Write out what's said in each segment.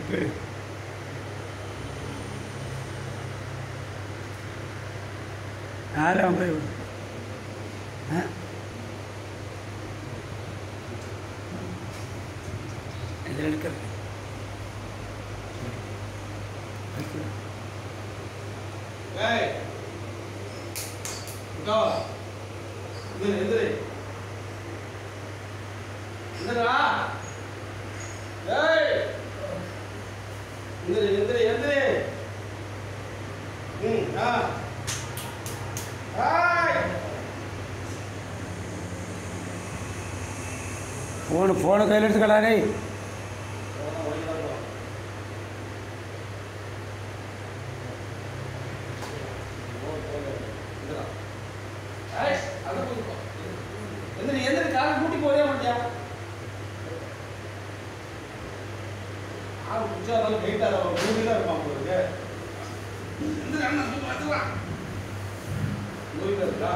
ஆறாம் போய் இதில் எடுக்கிறது ஃபோனு கையில் எடுத்துக்கலாரே கூட்டி போதே மாட்டியா வெயிட்டாக இருப்பான் உங்களுக்கு இருக்கா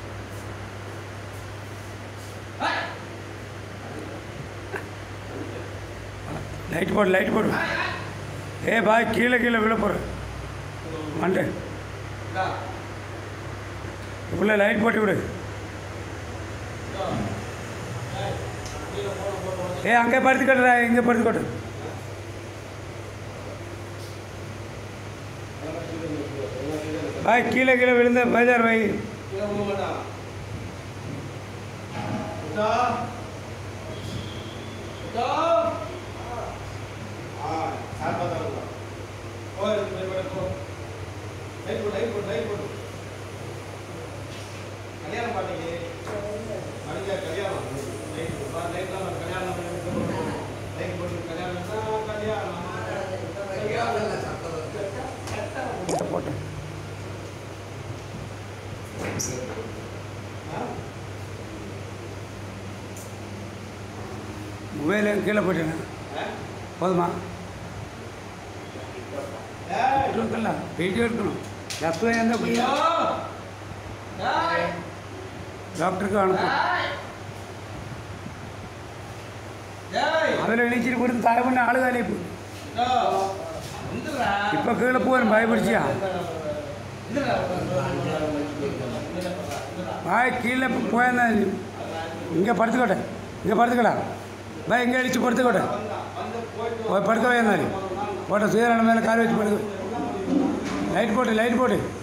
லைட் போடு ஏ பாய் கீழே விழ போகிற மண்டே இவ்வளோ லைட் போட்டு விடு ஏ அங்கே படுத்துக்கட்டுறா இங்கே படுத்துக்கட்டு பாய் கீழே விழுந்த பேஜார் பாய் கல்யாணம் பாட்டீங்க கல்யாணம் போட்டேன் மொபைல் கீழே போட்டேங்க போதுமா இருக்கலாம் வீடியோ இருக்கணும் எப்போ எந்த டாக்டருக்கு அனுப்பும் அதில் இணைச்சிட்டு போட்டு தாய் பண்ண ஆளுதானே இப்போ இப்போ கீழே போவேன் பயப்படுச்சியா பாய் கீழே போயிருந்தேன் இங்கே படுத்துக்கடா பாய் இங்கே அடித்து படுத்துக்கோட்டை படுக்க வேண்டாம் போட்ட சுயரான மேலே கார் வச்சு படுக்க லைட் போட்டு